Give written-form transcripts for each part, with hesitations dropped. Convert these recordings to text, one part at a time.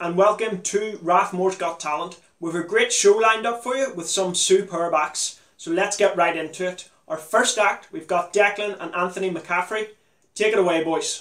and welcome to Rathmore's Got Talent. We have a great show lined up for you with some superb acts, so let's get right into it. Our first act, we've got Declan and Anthony McCaffrey. Take it away, boys.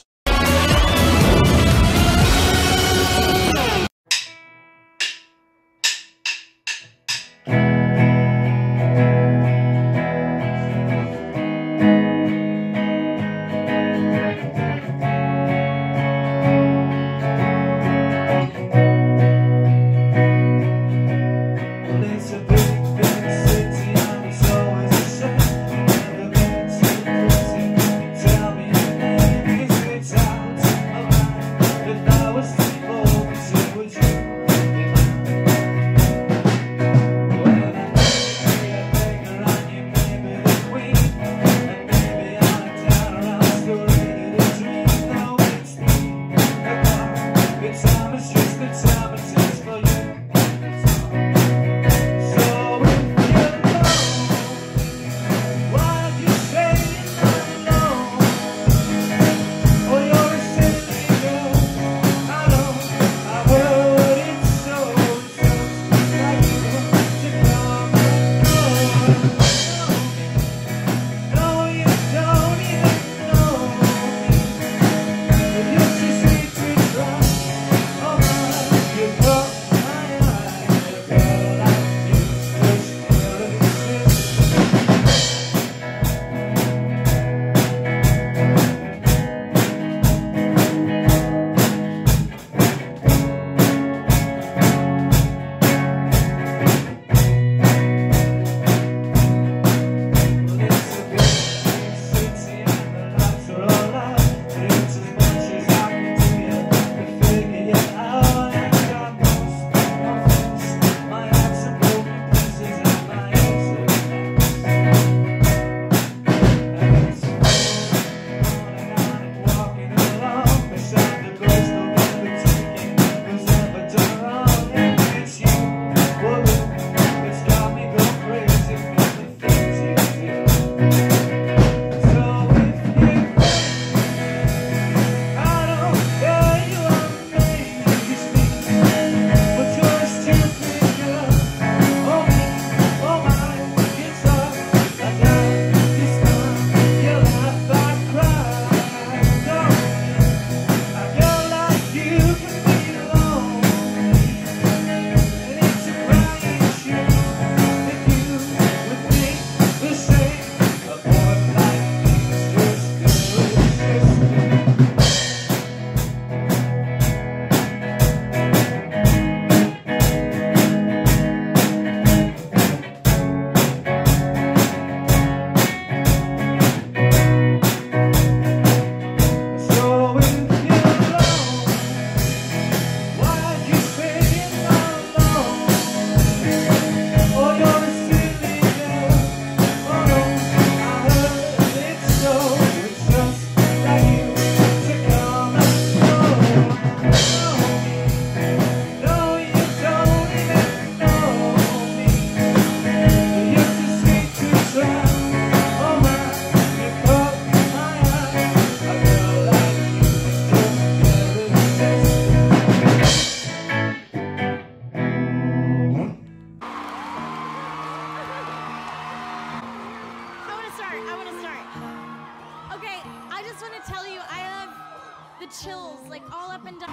Chills like all up and down.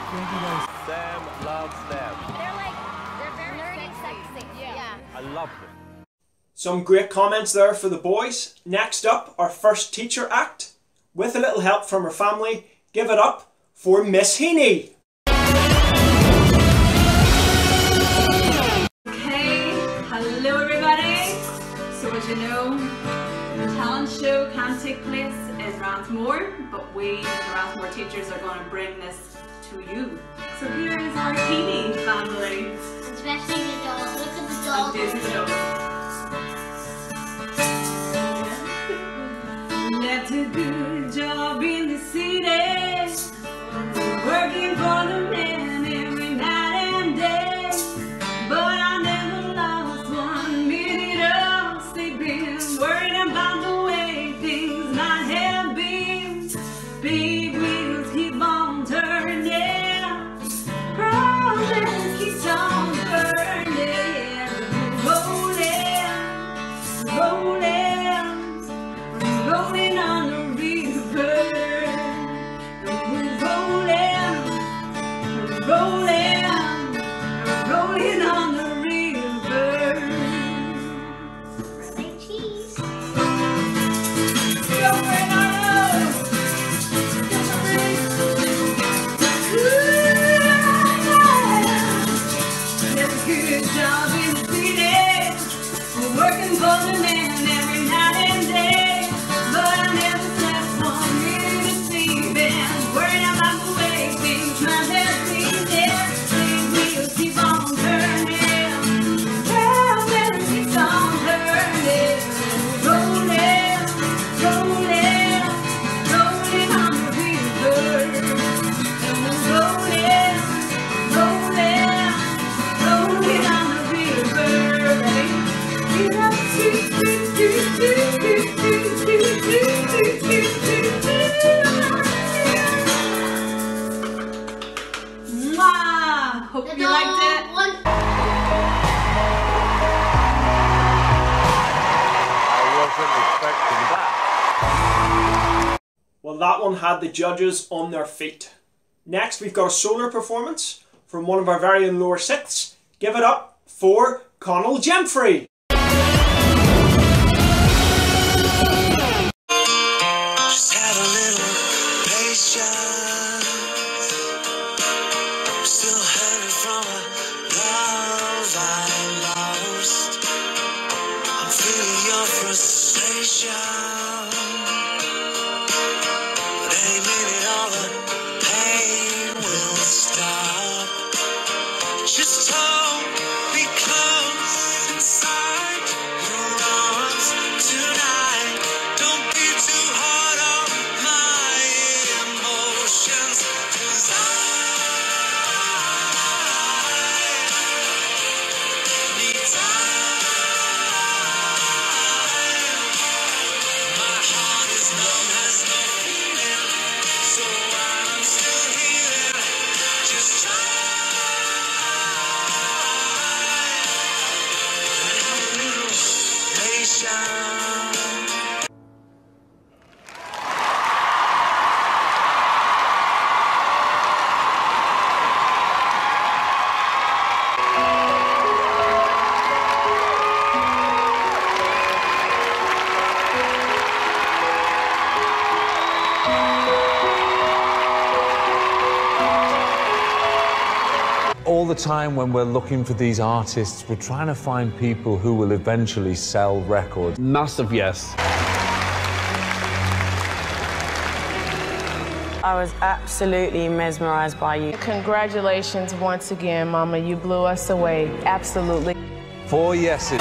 Sam loves them. They're very nerdy, sexy. Yeah. I love them. Some great comments there for the boys. Next up, our first teacher act. With a little help from her family, give it up for Miss Heaney. Okay, hello everybody. So as you know, the talent show can take place in Rathmore, but we, the Rathmore teachers, are going to bring this to you. So here is our Heaney family. Especially the dog. Look at the dog. And there's the dog. Left a good job in the city, working for the man every night and day, but I never lost 1 minute of sleeping, worried about the way things might have been. Big wheels keep on turning, that one had the judges on their feet. Next, we've got a solar performance from one of our very own lower sixths. Give it up for Connell Gemfrey. Just have a little patience. Still hurting from a love I lost. I'm feeling your frustration. But any minute all the pain will stop. Just hold me close inside your arms tonight. Don't be too hard on my emotions, 'cause I need time. My heart is numb, has no feeling, so while I'm still healing, just try. All the time when we're looking for these artists, we're trying to find people who will eventually sell records. Massive yes. I was absolutely mesmerized by you. Congratulations once again, Mama. You blew us away. Absolutely. 4 yeses.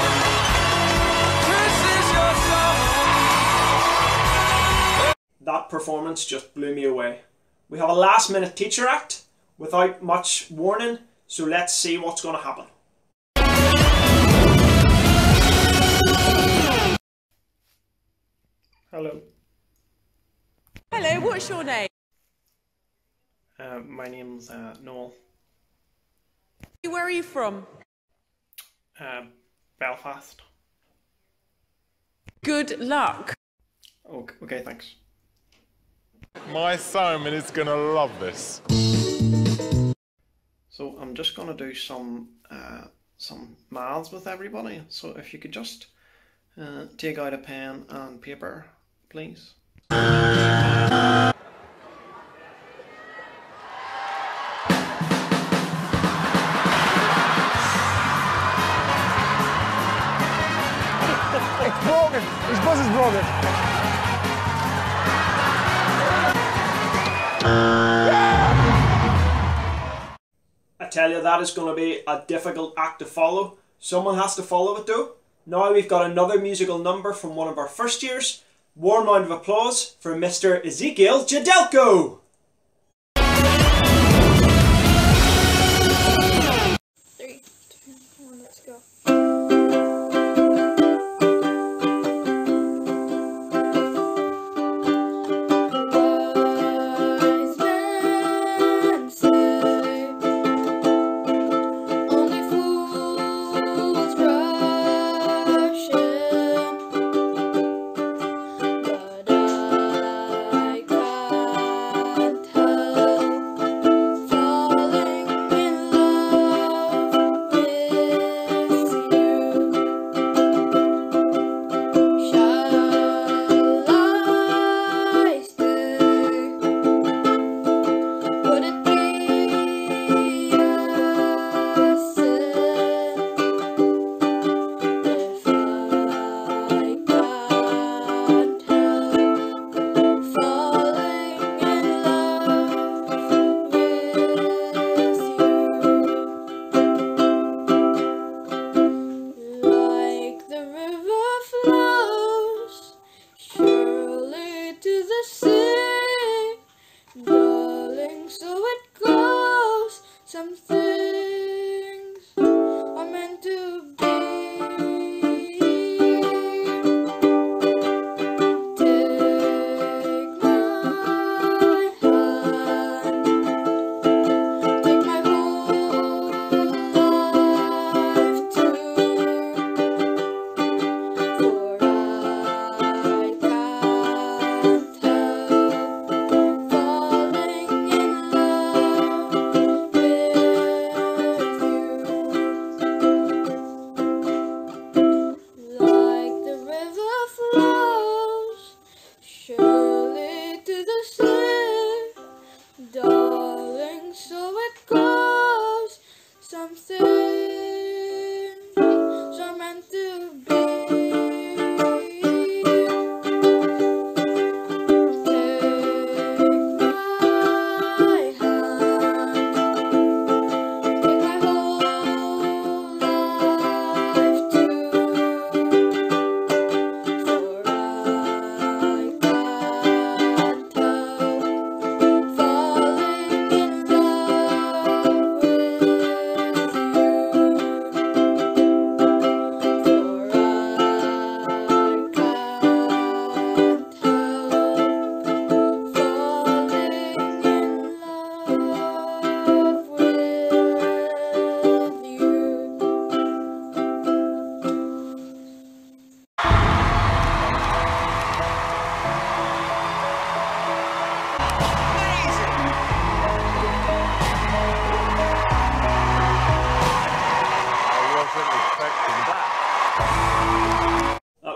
That performance just blew me away. We have a last minute teacher act without much warning, so let's see what's going to happen. Hello. Hello, what's your name? My name's Noel. Where are you from? Belfast. Good luck. Okay, thanks. My Simon is gonna love this. So I'm just going to do some maths with everybody. So if you could just take out a pen and paper, please. It's broken. His buzz is broken. I tell you, that is going to be a difficult act to follow. Someone has to follow it though. Now we've got another musical number from one of our first years. Warm round of applause for Mr. Ezekiel Jadelko. 3, 2, 1, let's go.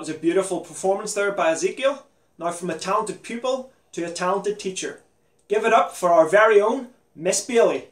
was a beautiful performance there by Ezekiel. Now from a talented pupil to a talented teacher. Give it up for our very own Miss Bailey.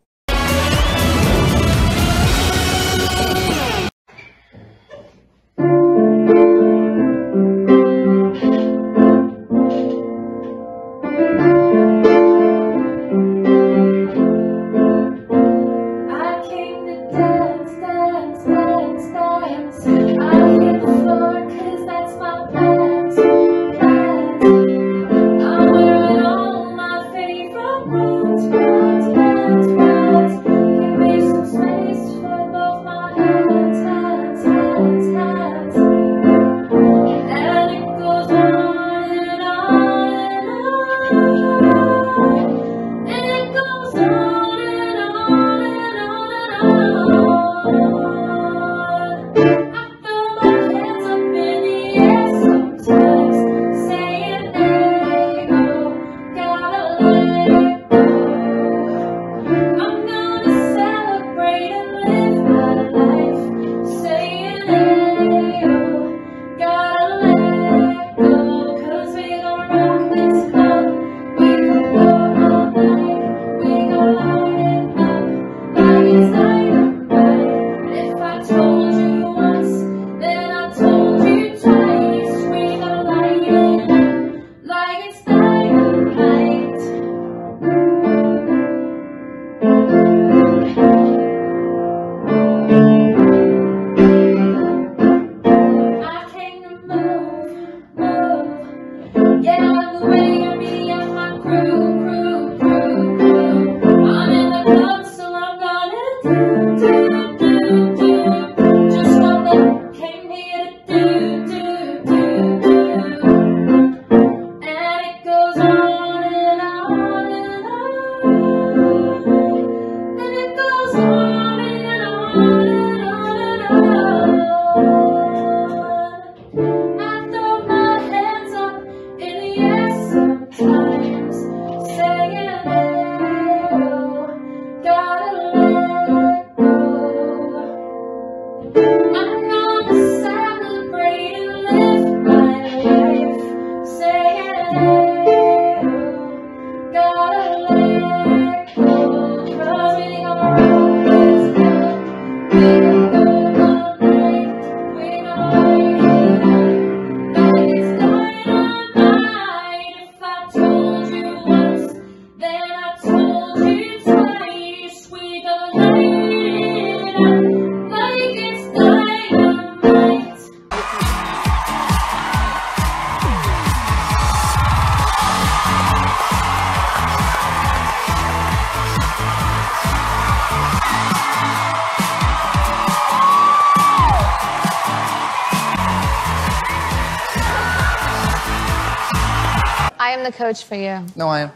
I am the coach for you. No, I am.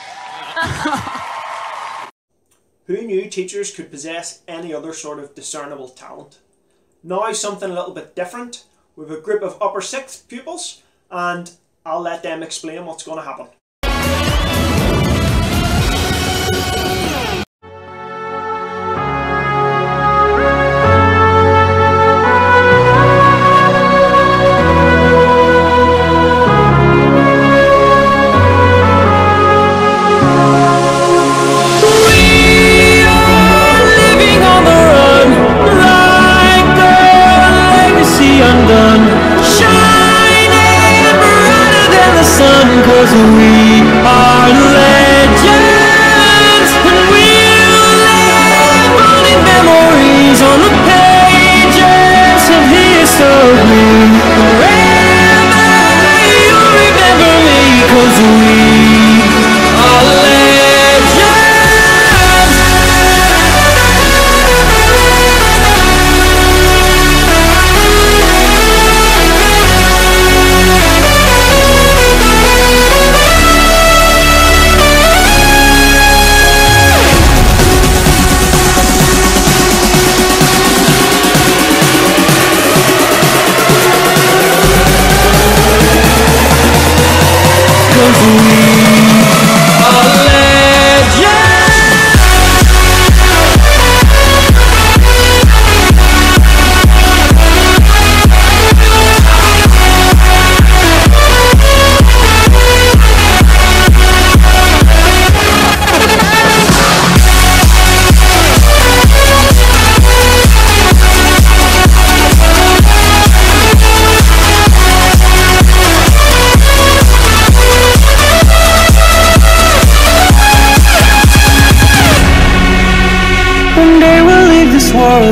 Who knew teachers could possess any other sort of discernible talent? Now something a little bit different. We have a group of upper 6th pupils and I'll let them explain what's going to happen. Shining brighter than the sun, 'cause we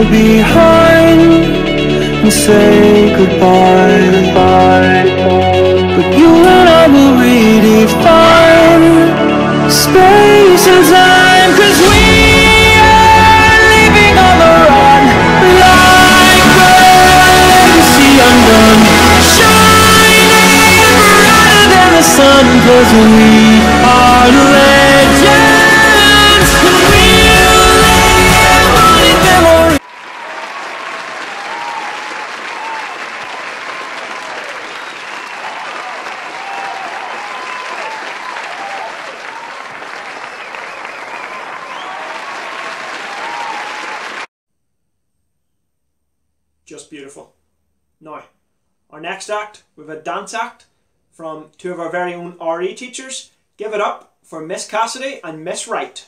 world behind and say goodbye, goodbye. But you and I will redefine space and time, 'cause we are living on the run, like a legacy undone, shining brighter than the sun, 'cause we are legends, and we'll live on in memory. Just beautiful. Now, our next act, we have a dance act from two of our very own RE teachers. Give it up for Miss Cassidy and Miss Wright.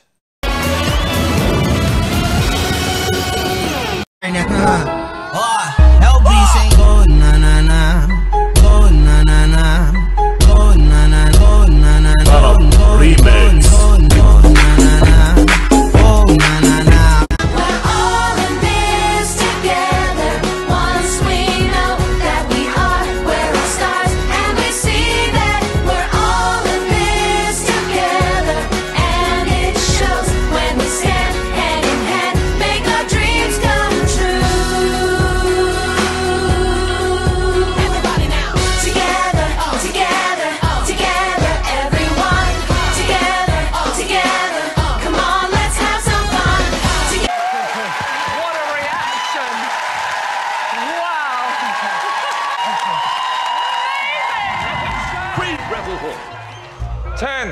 Rebel Hall. 10.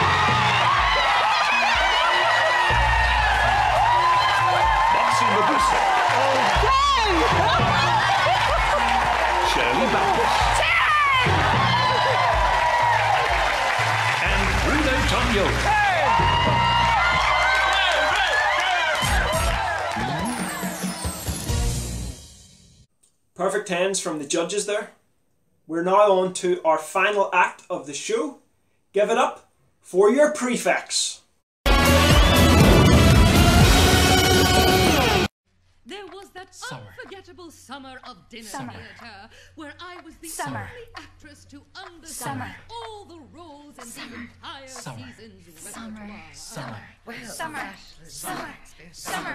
Moxie Mabusa. Shirley Baptist. And Bruno Tonyo. Perfect 10s from the judges there. We're now on to our final act of the show. Give it up for your prefects. There was that unforgettable summer of dinner theatre where I was the Summer. only actress to understand all the roles in the entire season's repertoire. Summer. Summer. Summer. Summer.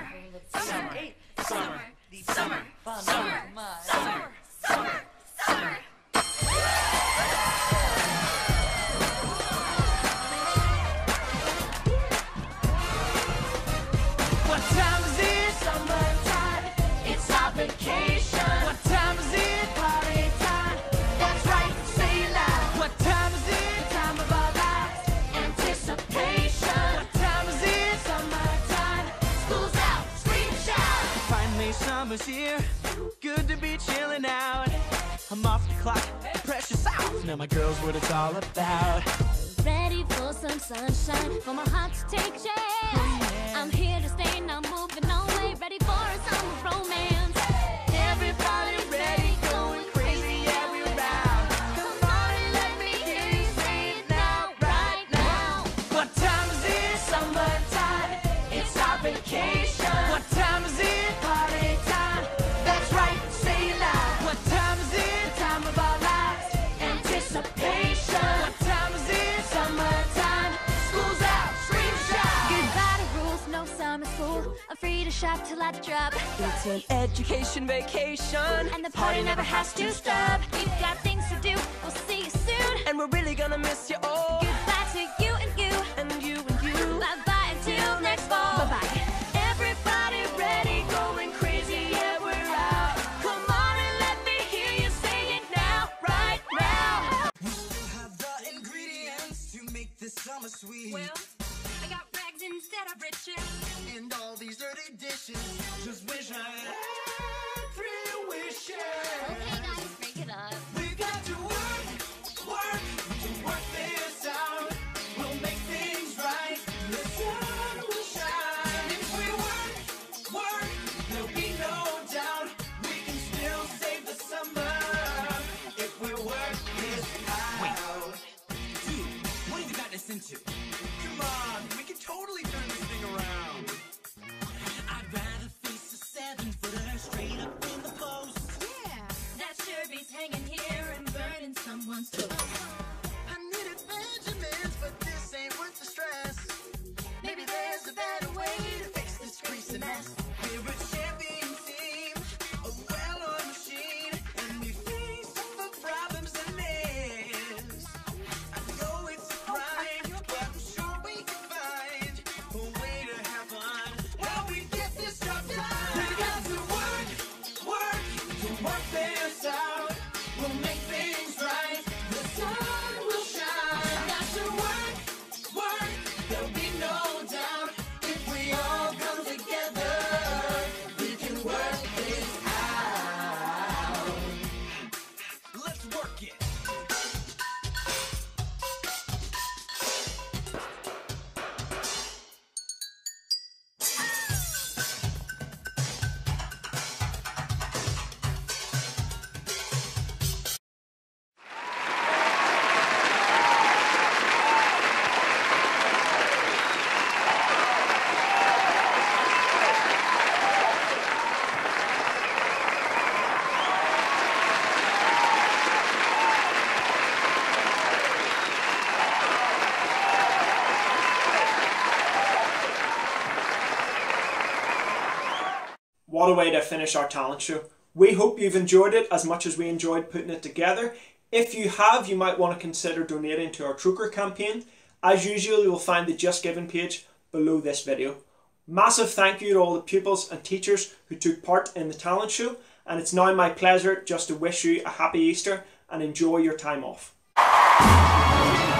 What time is it? Summertime. It's our vacation. What time is it? Party time. That's right, say it loud. What time is it? Time of our lives. Anticipation. What time is it? Summertime. School's out, scream shout. Finally summer's here. Good to be chilling out. I'm off the clock, the pressure's out. Now my girl's what it's all about. Ready for some sunshine, for my heart to take shape. I'm here to stay, now moving on way. Ready for a summer romance. Everybody ready, going crazy, yeah, we're out. Come on and let me hear you say it now, right now. What time is it? Summertime. It's our vacation. What time is it? Party time. That's right, say it loud. What time is it? Time of our lives. Anticipation. What time is it? Summertime. School's out, scream shout. Goodbye to rules, no summer school. I'm free to shop till I drop. It's an education vacation. And the party never has to stop. We've got things to do, we'll see you soon. And we're really gonna miss you all. Goodbye to you and you. And you and you. Bye-bye until next fall. Bye-bye. Everybody ready, going crazy, yeah, we're out. Come on and let me hear you sing it now, right now. We still have the ingredients to make this summer sweet. Well, I got rags instead of riches. And all these dirty dishes, just wish I had 3 wishes. Okay guys, break it up. We got to work this out. We'll make things right. The sun will shine. If we work, there'll be no doubt. We can still save the summer. If we work this out. Dude, what have you gotten us into? Come on, we can totally turn this thing around. I'd rather face the 7th hanging here and burning someone's toes. I needed Benjamins, but this ain't worth the stress. Maybe there's a better way to fix this greasy mess. We're a champion team, a well-oiled machine, and we face tougher problems than this. I know it's a grind, but I'm sure we can find a way to have fun while we get this job done. We got to work this out. We'll make things right. The sun will shine. Got to work. There'll be no doubt if we all come together, we can work this out. Let's work it. What a way to finish our talent show. We hope you've enjoyed it as much as we enjoyed putting it together. If you have, you might want to consider donating to our Troker campaign. As usual, you'll find the Just Giving page below this video. Massive thank you to all the pupils and teachers who took part in the talent show, and it's now my pleasure just to wish you a happy Easter and enjoy your time off.